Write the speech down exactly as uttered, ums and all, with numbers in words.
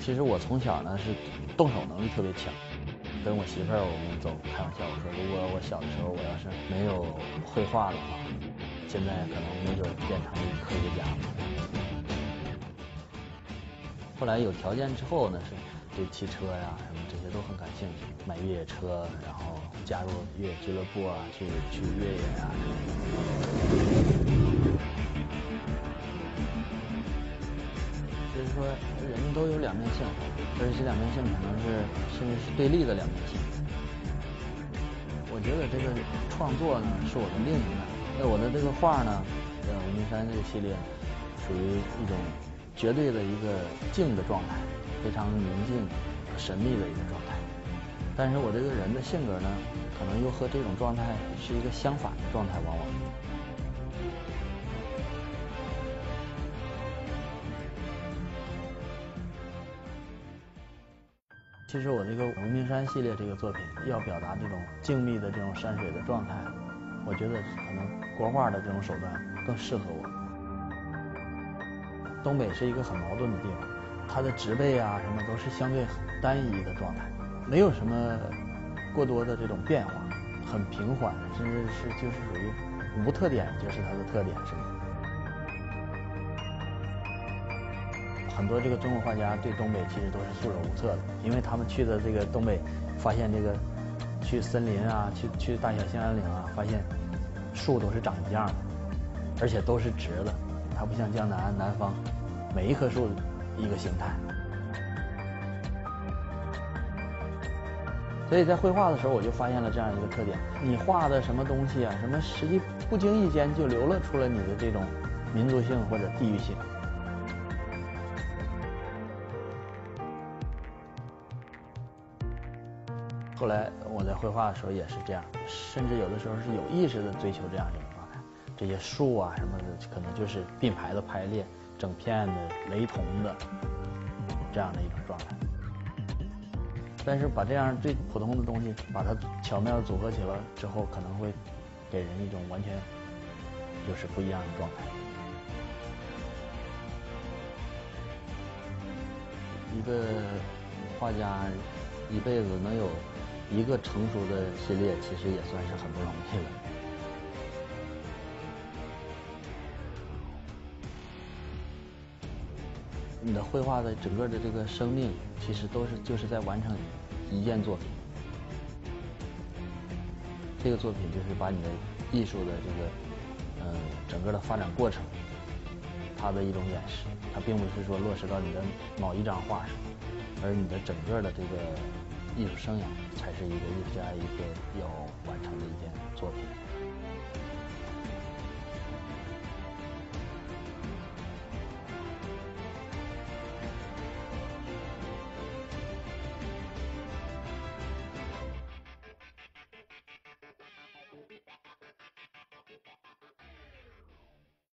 其实我从小呢是动手能力特别强，跟我媳妇儿我们总开玩笑，我说如果我小的时候我要是没有绘画的话，现在可能没准变成科学家。后来有条件之后呢，是对汽车呀什么这些都很感兴趣，买越野车，然后加入越野俱乐部啊，去去越野啊。就是说，人都有两面性，而且这两面性可能是甚至是对立的两面性。我觉得这个创作呢是我的另一面，那我的这个画呢，呃，无名山这个系列，属于一种绝对的一个静的状态，非常宁静、神秘的一个状态。但是我这个人的性格呢，可能又和这种状态是一个相反的状态，往往。其实我这个无名山系列这个作品要表达这种静谧的这种山水的状态，我觉得可能国画的这种手段更适合我。东北是一个很矛盾的地方，它的植被啊什么都是相对单一的状态，没有什么过多的这种变化，很平缓，甚至是就是属于无特点就是它的特点是吗？很多这个中国画家对东北其实都是束手无策的，因为他们去的这个东北，发现这个去森林啊，去去大小兴安岭啊，发现树都是长一样的，而且都是直的，它不像江南南方，每一棵树一个形态。所以在绘画的时候，我就发现了这样一个特点：你画的什么东西啊，什么实际不经意间就流露出了你的这种民族性或者地域性。后来我在绘画的时候也是这样，甚至有的时候是有意识的追求这样一种状态。这些树啊什么的，可能就是并排的排列，整片的雷同的这样的一种状态。但是把这样最普通的东西，把它巧妙的组合起来之后，可能会给人一种完全就是不一样的状态。一个画家一辈子能有一个成熟的系列，其实也算是很不容易了。你的绘画的整个的这个生命，其实都是就是在完成一件作品。这个作品就是把你的艺术的这个，嗯、呃，整个的发展过程，它的一种演示。它并不是说落实到你的某一张画上，而你的整个的这个艺术生涯才是一个艺术家一个要完成的一件作品。